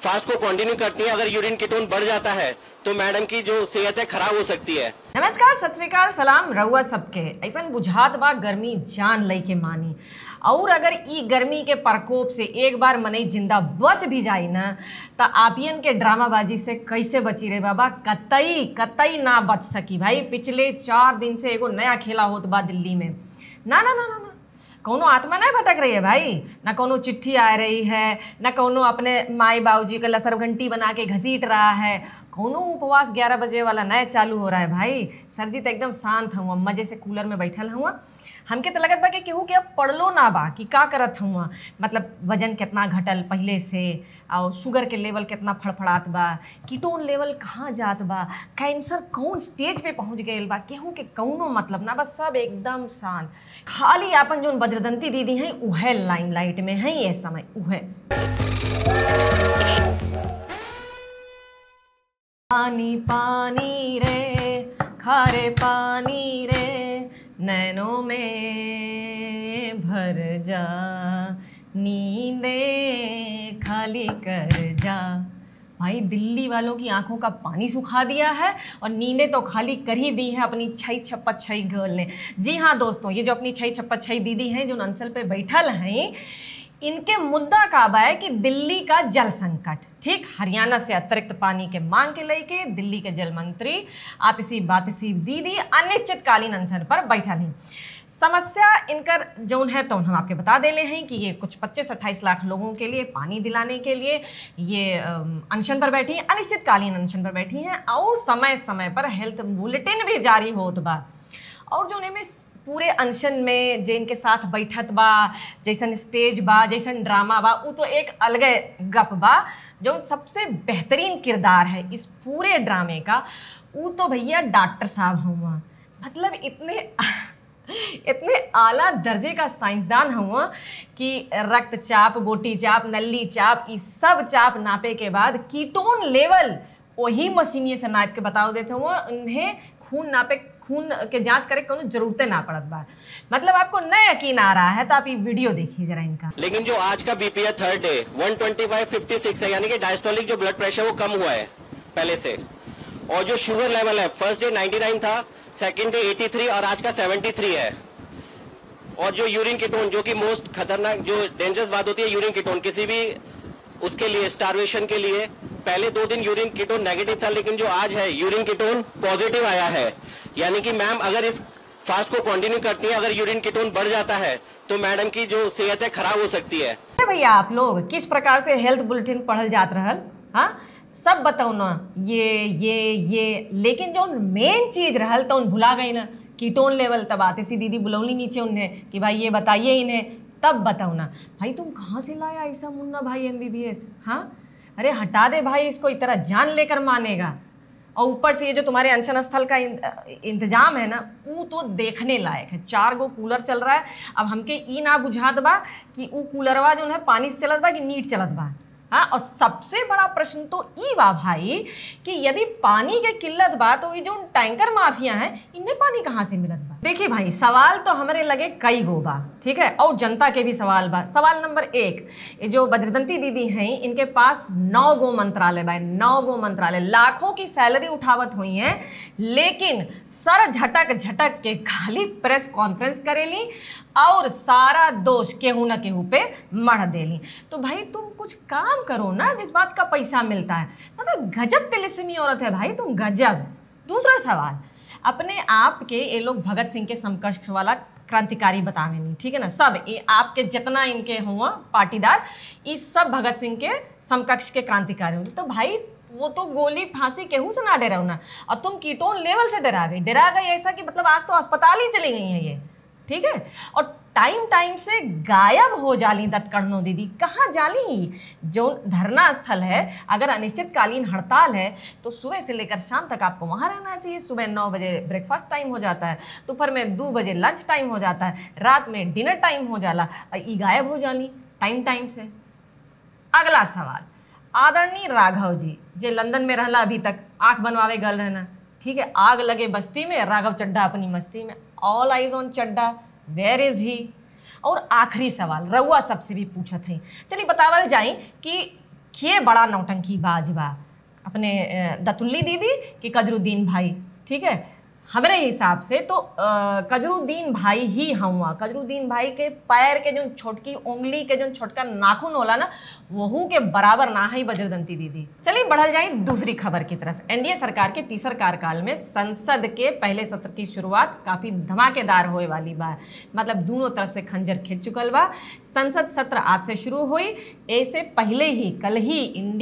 Fast को continue करती हैं, अगर यूरिन कीटोन बढ़ जाता है तो मैडम की जो सेहत है खराब हो सकती है। नमस्कार, सत श्री अकाल, सलाम रउआ सबके। ऐसन बुझात बा गर्मी जान लई के मानी, और अगर ई गर्मी के प्रकोप से एक बार मनई जिंदा बच भी जाई ना त आपियन के ड्रामाबाजी से कैसे बची रे बाबा, कतई कतई ना बच सकी भाई। पिछले 4 दिन से एगो नया खेला होत बा दिल्ली में। ना ना ना ना ना कौनो आत्मा नहीं भटक रही है भाई, ना कौनो चिट्ठी आ रही है, ना कौनो अपने माई बाबूजी का लसर घंटी बना के घसीट रहा है, कौनो उपवास 11 बजे वाला नया चालू हो रहा है भाई। सर जी तो एकदम शांत हूँ, मजे से कूलर में बैठल हूँ। हमके तो लगत बा कि केहू के अब पढ़लो ना बा कि का करत हूँ, मतलब वजन कितना घटल पहले से, और शुगर के लेवल कितना फड़फड़ात बा, कीटोन लेवल कहाँ जात बा, कैंसर कौन स्टेज पे पहुँच गए बा, केहू के कौनो मतलब ना, बस सब एकदम शांत। खाली आपन जो वज्रदंती दीदी हैं उहे लाइमलाइट में हैं ये समय उहे। पानी पानी रे खारे पानी रे नैनों में भर जा, नींदे खाली कर जा। भाई दिल्ली वालों की आंखों का पानी सुखा दिया है और नींदें तो खाली कर ही दी है अपनी 6 गर्ल ने। जी हाँ दोस्तों, ये जो अपनी 6 दीदी हैं जो अंचल पे बैठल हैं, इनके मुद्दा का बा है कि दिल्ली का जल संकट, ठीक, हरियाणा से अतिरिक्त पानी के मांग के लेके दिल्ली के जल मंत्री आतिशी बातिशी दीदी अनिश्चितकालीन अनशन पर बैठल हैं। समस्या इनकर जौन है तो हम आपके बता देले हैं कि ये कुछ 25-28 लाख लोगों के लिए पानी दिलाने के लिए ये अनशन पर बैठी हैं, अनिश्चितकालीन अनशन पर बैठी हैं, और समय समय पर हेल्थ बुलेटिन भी जारी होत बा। और जो में पूरे अनशन में जे इनके साथ बैठत बा, जैसन स्टेज बा, जैसन ड्रामा बा, वो तो एक अलगे गप बा। जो सबसे बेहतरीन किरदार है इस पूरे ड्रामे का, वो तो भैया डॉक्टर साहब हुआ। मतलब इतने आला दर्जे का साइंसदान हुआ कि रक्तचाप, बोटी चाप, नली चाप, ये सब चाप नापे के बाद कीटोन लेवल वही मशीनिए से नाप के बताओ देते हुआ, उन्हें खून नापे, खून के जांच करे कोनो जरूरतें ना पड़त बा। मतलब आपको न यकीन आ रहा है तो आप ये वीडियो देखिए जरा इनका। लेकिन जो आज का बीपी है थर्ड डे 125/56 है, यानी कि डायस्टोलिक जो ब्लड प्रेशर वो कम हुआ है पहले से। और जो शुगर लेवल है फर्स्ट डे 99 था, सेकंड डे 83 और आज का 73 है। और जो यूरिन कीटोन, जो कि मोस्ट खतरनाक जो डेंजरस बात होती है यूरिन कीटोन किसी भी उसके लिए, स्टारवेशन के लिए, पहले 2 दिन यूरिन कीटोन नेगेटिव था, लेकिन जो आज है यूरिन कीटोन पॉजिटिव आया है। यानी कि मैम अगर इस फास्ट को कंटिन्यू करती हैं, अगर यूरिन कीटोन बढ़ जाता है तो मैडम की जो सेहत है खराब हो सकती है। भैया आप लोग किस प्रकार से हेल्थ बुलेटिन पढ़ल जात रहल, हाँ सब बताओ ना, ये लेकिन जो मेन चीज रहल तो उन भुला गई ना, कीटोन लेवल। तब आतिशी दीदी बुलौली नीचे उन्हें कि भाई ये बताइए इन्हें, तब बताओ ना। भाई तुम कहाँ से लाया ऐसा मुन्ना भाई MBBS, हाँ अरे हटा दे भाई इसको, इतना जान लेकर मानेगा। और ऊपर से ये जो तुम्हारे अनशन स्थल का इंतजाम है ना, वो तो देखने लायक है। 4 गो कूलर चल रहा है। अब हमके ई ना बुझात बा कि वो कूलरवा जो है पानी से चलत बा कि नीट चलत बा, हाँ। और सबसे बड़ा प्रश्न तो ई बा भाई कि यदि पानी के किल्लत बा तो ये जो टैंकर माफिया हैं इन्हें पानी कहाँ से मिलत बा। देखिए भाई, सवाल तो हमारे लगे कई गो बा, ठीक है, और जनता के भी सवाल बा। सवाल नंबर 1, ये जो वज्रदंती दीदी हैं इनके पास 9 गो मंत्रालय बा, 9 गो मंत्रालय, लाखों की सैलरी उठावत हुई हैं, लेकिन सर झटक झटक के खाली प्रेस कॉन्फ्रेंस करेली और सारा दोष केहू न केहू पे मढ़ देली। तो भाई तुम कुछ काम करो ना जिस बात का पैसा मिलता है। मतलब गजब तिलिस्मी औरत है भाई तुम, गजब। दूसरा सवाल, अपने आप के ये लोग भगत सिंह के समकक्ष वाला क्रांतिकारी बतावे नहीं, ठीक है ना, सब ये आपके जितना इनके हुआ पाटीदार, इस सब भगत सिंह के समकक्ष के क्रांतिकारी होंगे। तो भाई वो तो गोली फांसी केहू से ना डराओ ना, और तुम कीटोन लेवल से डरा गई ऐसा कि मतलब आज तो अस्पताल ही चली गई है ये, ठीक है। और टाइम से गायब हो जाली दत्तकर्णो दीदी, कहाँ जाली? जो धरना स्थल है, अगर अनिश्चितकालीन हड़ताल है तो सुबह से लेकर शाम तक आपको वहाँ रहना चाहिए। सुबह 9 बजे ब्रेकफास्ट टाइम हो जाता है, दोपहर में 2 बजे लंच टाइम हो जाता है, रात में डिनर टाइम हो जाला, ई गायब हो जाली टाइम से। अगला सवाल, आदरणीय राघव जी जे लंदन में रहला अभी तक, आँख बनवावे गल रहना, ठीक है, आग लगे बस्ती में, राघव चड्ढा अपनी मस्ती में, all eyes on Chadha, where is he. और आखिरी सवाल रउआ सबसे भी पूछत हैं, चलिए बतावल जाए कि के बड़ा नौटंकीबाज बा अपने दतुल्ली दीदी कि कजरुद्दीन भाई, ठीक है। हमारे हिसाब से तो कजरुद्दीन भाई ही हुआ। कजरुद्दीन भाई के पैर के जो छोटकी उंगली के जो छोटका नाखून होला ना, वहू के बराबर ना ही बजरदंती दीदी। चलिए बढ़ल जाए दूसरी खबर की तरफ। एनडीए सरकार के तीसर कार्यकाल में संसद के पहले सत्र की शुरुआत काफी धमाकेदार होए वाली बा। मतलब दोनों तरफ से खंजर खिंच चुकल बा। संसद सत्र आज से शुरू हुई। ऐसे पहले ही कल ही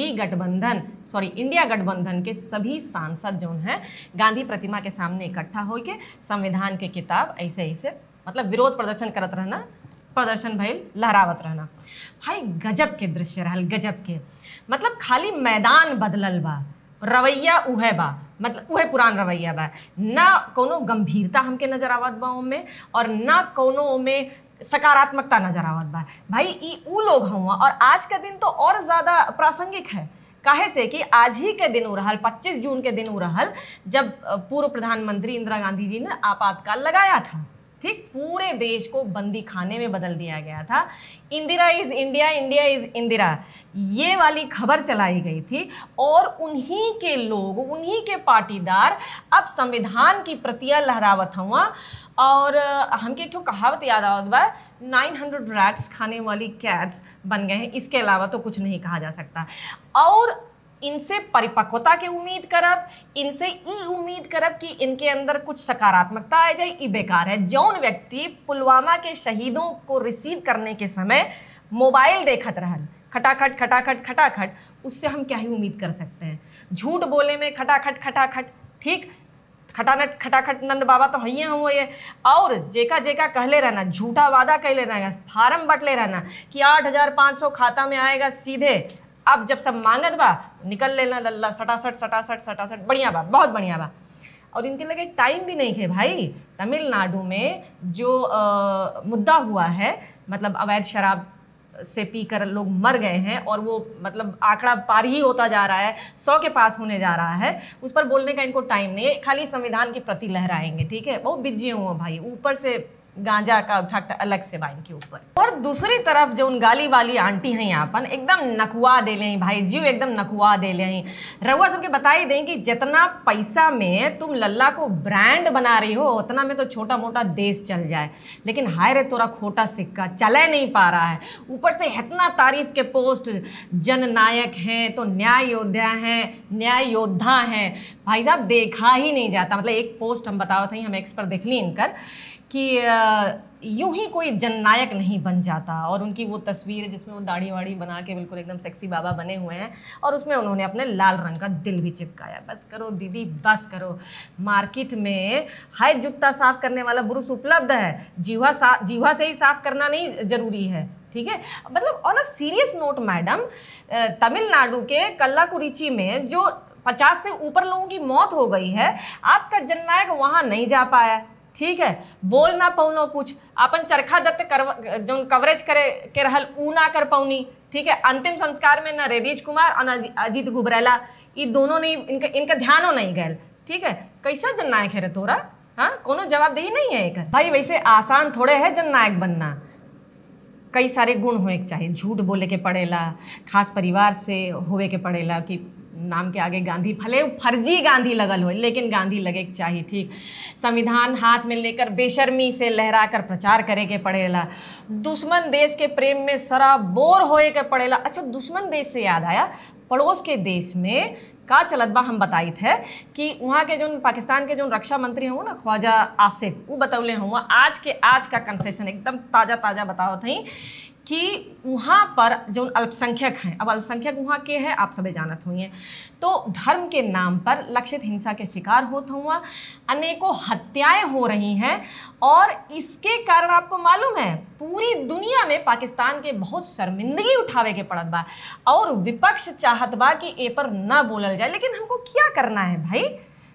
इंडिया गठबंधन के सभी सांसद जो हैं गांधी प्रतिमा के सामने इकट्ठा होके संविधान के किताब ऐसे मतलब विरोध प्रदर्शन करत रहना, प्रदर्शन भइल, लहरावत रहना। भाई गजब के दृश्य रहल, गजब के। मतलब खाली मैदान बदलल बा, रवैया उहे बा, मतलब उहे पुरान रवैया बा। ना कोनो गंभीरता हमके नजर आवत बा उनमें, और ना कोनो में सकारात्मकता नजर आवत बा। भाई ई ऊ लोग हुआ, और आज का दिन तो और ज़्यादा प्रासंगिक है। काहे से कि आज ही के दिन रहल, 25 जून के दिन रहल, जब पूर्व प्रधानमंत्री इंदिरा गांधी जी ने आपातकाल लगाया था। ठीक, पूरे देश को बंदी खाने में बदल दिया गया था। Indira is India, India is Indira, ये वाली खबर चलाई गई थी। और उन्हीं के लोग, उन्हीं के पाटीदार अब संविधान की प्रतियां लहरावत हुआ। और हमके एक कहावत याद आवत बा, 900 रैट्स खाने वाली कैट्स बन गए हैं। इसके अलावा तो कुछ नहीं कहा जा सकता। और इनसे परिपक्वता के उम्मीद करब, इनसे ई उम्मीद करब कि इनके अंदर कुछ सकारात्मकता आ जाए, ई बेकार है। जौन व्यक्ति पुलवामा के शहीदों को रिसीव करने के समय मोबाइल देखत रहल, खटाखट खटाखट खटाखट, उससे हम क्या ही उम्मीद कर सकते हैं। झूठ बोले में खटाखट खटाखट, ठीक, खटानट खटाखट नंद बाबा तो हइये हुए ये। और जेका जेका कहले रहना, झूठा वादा कहले रहना, फार्म बटले रहना कि 8,500 खाता में आएगा सीधे। अब जब सब मांगत बा निकल लेना लल्ला, सटासट सटासट सटासट, बढ़िया बा, बहुत बढ़िया बा। और इनके लगे टाइम भी नहीं है भाई। तमिलनाडु में जो मुद्दा हुआ है, मतलब अवैध शराब से पीकर लोग मर गए हैं, और वो मतलब आंकड़ा पार ही होता जा रहा है, 100 के पास होने जा रहा है। उस पर बोलने का इनको टाइम नहीं है, खाली संविधान की प्रति लहराएंगे, ठीक है। बहुत बिजी हुआ भाई, ऊपर से गांजा का इफेक्ट अलग से बाइन के ऊपर। और दूसरी तरफ जो उन गाली वाली आंटी हैं यहाँ पर एकदम नकुआ दे लें भाई, जीव एकदम नकुआ दे लें। रउआ सबके बताई दें कि जितना पैसा में तुम लल्ला को ब्रांड बना रही हो, उतना में तो छोटा मोटा देश चल जाए। लेकिन हाय रे तोरा खोटा सिक्का चले नहीं पा रहा है। ऊपर से इतना तारीफ के पोस्ट, जननायक हैं तो न्याय योद्धा हैं, न्याय योद्धा हैं। भाई साहब देखा ही नहीं जाता। मतलब एक पोस्ट हम बताओ थे, हम एक्स पर देख ली इनकर कि यूं ही कोई जननायक नहीं बन जाता। और उनकी वो तस्वीर जिसमें वो दाढ़ी वाड़ी बना के बिल्कुल एकदम सेक्सी बाबा बने हुए हैं, और उसमें उन्होंने अपने लाल रंग का दिल भी चिपकाया। बस करो दीदी, बस करो। मार्केट में हाय जूता साफ करने वाला ब्रुश उपलब्ध है, जीवा से ही साफ करना नहीं जरूरी है, ठीक है। मतलब on a serious note madam, Tamil Nadu के कल्लाकुरिची में जो 50 से ऊपर लोगों की मौत हो गई है, आपका जननायक वहाँ नहीं जा पाया, ठीक है। बोल ना पौनो कुछ, अपन चरखा दत्त जो कवरेज करे के रहल ऊ ना कर पौनी, ठीक है। अंतिम संस्कार में ना रेबीज कुमार और ना अजीत गुबरेला, ये दोनों नहीं, इनका ध्यानों नहीं गए, ठीक है। कैसा जननायक है रे तोरा? हाँ, कोनो जवाबदेही नहीं है एक भाई। वैसे आसान थोड़े है जननायक बनना, कई सारे गुण होए के चाहिए। झूठ बोले के पड़ेला, खास परिवार से होवे के पड़ेला कि नाम के आगे गांधी, भले फर्जी गांधी लगल हो लेकिन गांधी लगे के चाहिए, ठीक। संविधान हाथ में लेकर बेशर्मी से लहरा कर प्रचार करे के पड़ेला। दुश्मन देश के प्रेम में सराबोर होए के पड़ेला। अच्छा, दुश्मन देश से याद आया, पड़ोस के देश में का चलत बा हम बताई थे कि वहाँ के जो पाकिस्तान के जो रक्षा मंत्री हुआ ना ख्वाजा आसिफ, वो बतौले हुआ आज का कन्फेशन एकदम ताज़ा ताज़ा बताओ थी कि वहाँ पर जो अल्पसंख्यक हैं, अब अल्पसंख्यक वहाँ के हैं आप सभी जानत हुई, तो धर्म के नाम पर लक्षित हिंसा के शिकार होते हुआ अनेकों हत्याएं हो रही हैं। और इसके कारण आपको मालूम है पूरी दुनिया में पाकिस्तान के बहुत शर्मिंदगी उठावे के पड़त बा। और विपक्ष चाहत बा कि ए पर न बोलल जाए, लेकिन हमको क्या करना है भाई।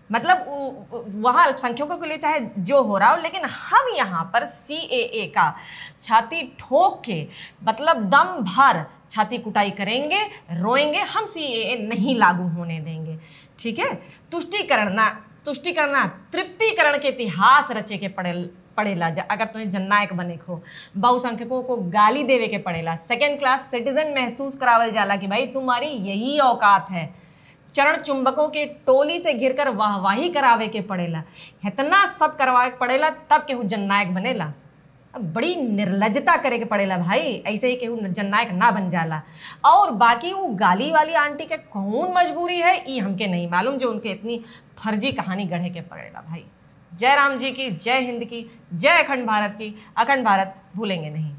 मतलब वहाँ अल्पसंख्यकों के लिए चाहे जो हो रहा हो, लेकिन हम यहाँ पर CAA का छाती ठोक के, मतलब दम भर छाती कुटाई करेंगे, रोएंगे। हम CAA नहीं लागू होने देंगे, ठीक है। तुष्टीकरण, तृप्तिकरण के इतिहास रचे के पड़ेला अगर तुम्हें जननायक बने को। बहुसंख्यकों को गाली देवे के पड़ेला। सेकेंड क्लास सिटीजन महसूस करावल जाला कि भाई तुम्हारी यही औकात है। चरण चुंबकों के टोली से घिरकर वाहवाही करावे के पड़ेला। इतना सब करवावे के पड़ेला तब केहू जननायक बनेला। अब बड़ी निर्लजता करे के पड़ेला भाई, ऐसे ही केहू जननायक ना बन जाला। और बाकी वो गाली वाली आंटी के कौन मजबूरी है ये हमके नहीं मालूम जो उनके इतनी फर्जी कहानी गढ़े के पड़ेला भाई। जय राम जी की, जय हिंद की, जय अखंड भारत की। अखंड भारत भूलेंगे नहीं।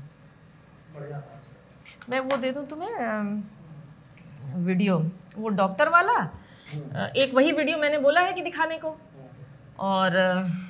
मैं वो दे दूं तुम्हें वीडियो, वो डॉक्टर वाला एक वही वीडियो मैंने बोला है कि दिखाने को। और